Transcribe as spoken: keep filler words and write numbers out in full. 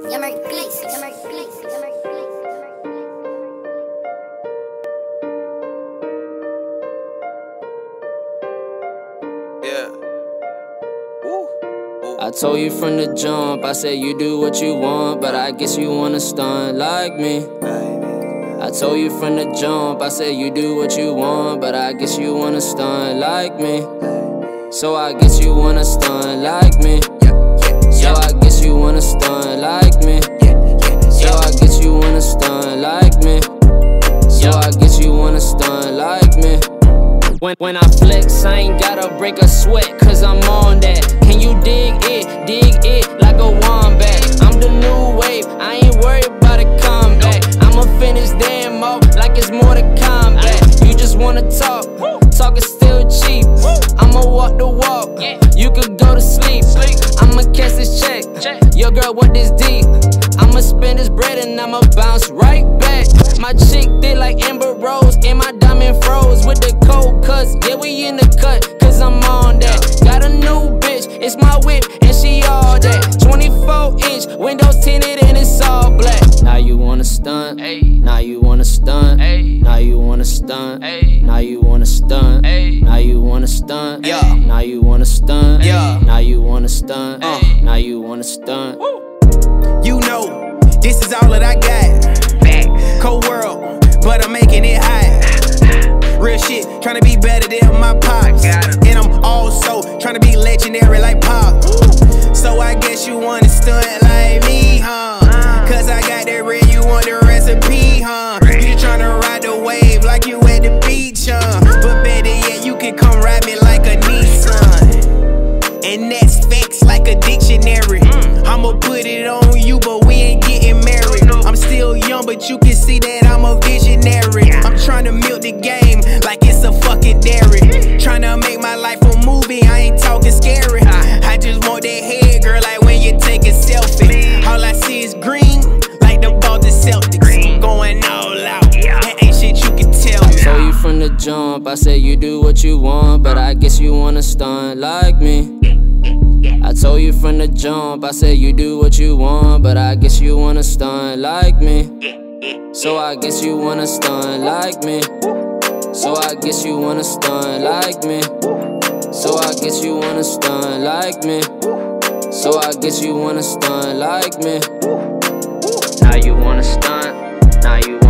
I told you from the jump, I said you do what you want, but I guess you wanna stunt like me. I told you from the jump, I said you do what you want, but I guess you wanna stunt like me. So I guess you wanna stunt like me. So I guess you wanna stunt like me. So I guess you wanna stunt like me. So I guess you wanna stunt like me. When, when I flex, I ain't gotta break a sweat, cause I'm on that. Can you dig it, dig it like a wombat? I'm the new wave, I ain't worried about a comeback. I'ma finish damn off like it's more to combat. You just wanna talk, talk is still cheap. I'ma walk the walk, you could go to sleep. I'ma catch this check, your girl want this deep. I'ma spend this bread and I'ma bounce right back. My chick thick like Amber Rose, and my diamond froze with the cold cuts. Yeah, we in the cut, cause I'm on that. Got a new bitch, it's my whip, and she all that. Twenty-four inch, windows tinted and it's all black. Now you wanna stunt, now you wanna stunt, now you wanna stunt, now you wanna stunt, now you wanna stunt, now you wanna stunt, now you wanna stunt, now you wanna stunt. You know, this is all that I got. Cold world, but I'm making it hot. Real shit, tryna be better than my pops. And I'm also tryna be legendary like Pop. So I guess you wanna stunt like me, huh? Cause I got that red, you want the recipe, huh? You tryna ride the wave like you at the beach, huh? But better yet, you can come ride me like a Nissan. And that's facts like a dictionary. I'ma put it on you, but we ain't getting married. I'm still young, but you can see that I'm a visionary. I'm tryna milk the game like it's a fucking dairy. Tryna make my life a movie, I ain't talking scary. I just want that head, girl, like when you take a selfie. All I see is green, like the Boston Celtics. Going all out, that ain't shit you can tell me. I told you from the jump, I said you do what you want, but I guess you wanna stunt like me. I told you from the jump, I said you do what you want, but I guess you wanna stunt like me. So I guess you wanna stunt like me. So I guess you wanna stunt like me. So I guess you wanna stunt like me. So I guess you wanna stunt like me. Now you wanna stunt, now you